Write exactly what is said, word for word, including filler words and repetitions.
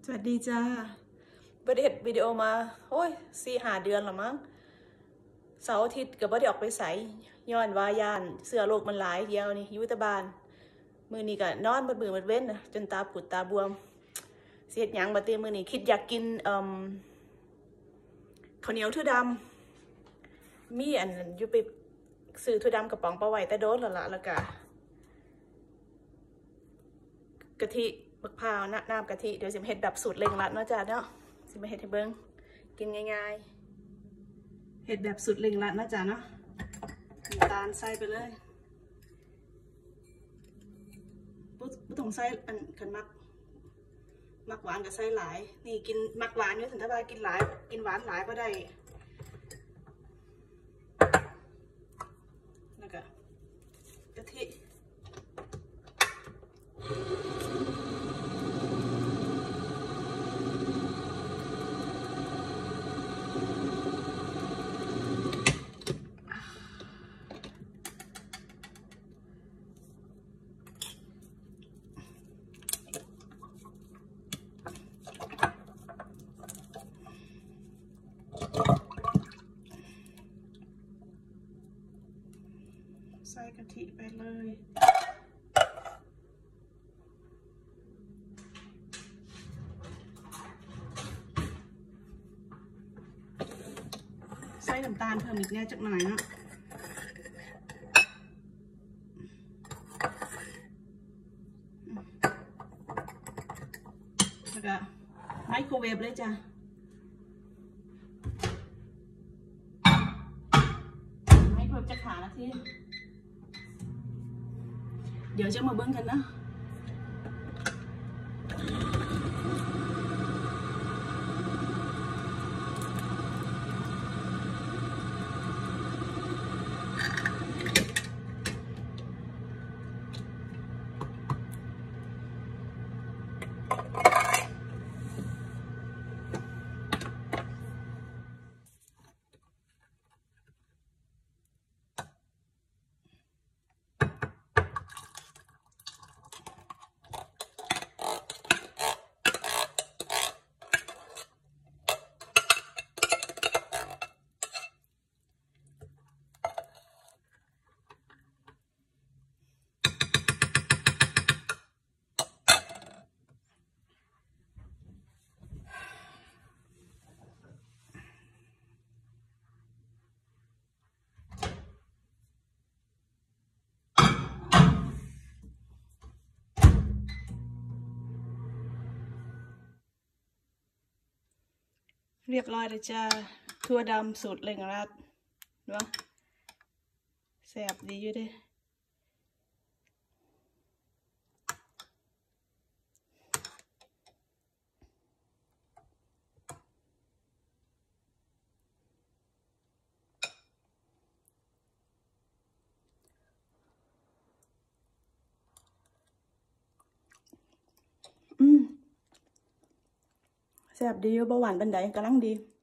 สวัสดีจ้าบไดเห็ดวิดีโอมาโอ้ยสี่หาเดือนหรอมั้งเสาร์อาทิตย์กับบ่ได้ออกไปใส่ย้อนวายานเสื้อโลกมันหลายเดียวนี่ยุตบาลมือนี้ก็นอนบดมือบดเว้นนะจนตาปุดตาบวมเสียดหยังบาเตมือนี้คิดอยากกินข้าวเหนียวถั่วดำมีอันอยู่ไปซื้อถั่วดำกระป๋องปลาไหวแต่โดนแล้วละแล้วก็กะทิบักพร้าวน้ำกะทิเดี๋ยวสิมาเห็ดแบบสูตรเร่งรัดเนาะจ้าเนาะสิมาเห็ดให้เบิ้งกินง่ายๆเห็ดแบบสูตรเร่งรัดนะจ้าเนาะน้ำตาลใส่ไปเลยปุ๊บปุ๊บต้องใส่อันขันมักมักหวานกับใส่หลายนี่กินมักหวานอยู่ถึงถ้าว่ากินหลายกินหวานหลายก็ได้แล้วก็กะทิใส่กะทิไปเลยใส่น้ำตาลเพิ่มอีกแน่จักหน่อยเนาะแล้วก็ไมโครเวฟเลยจ้ะไมโครเวฟจะขานาทีเดี๋ยวจะมาเบิ้งกันนะเรียบร้อยเลยจ้าถั่วดำสูตรเร่งรัดเนาะแซ่บดีอยู่เด้อืมแซ่บดีอยู่เบาหวานบันไดกำลังดี